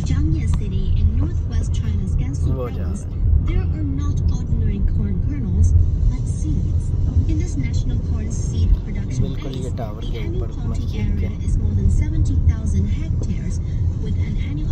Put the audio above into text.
Jiangye City in northwest China's Gansu province, there are not ordinary corn kernels, but seeds. In this national corn seed production base, the annual planting area is more than 70,000 hectares, with an annual